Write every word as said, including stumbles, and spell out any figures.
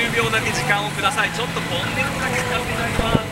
じゅうびょうだけ時間をください。ちょっとこんでんがかかっていただきます。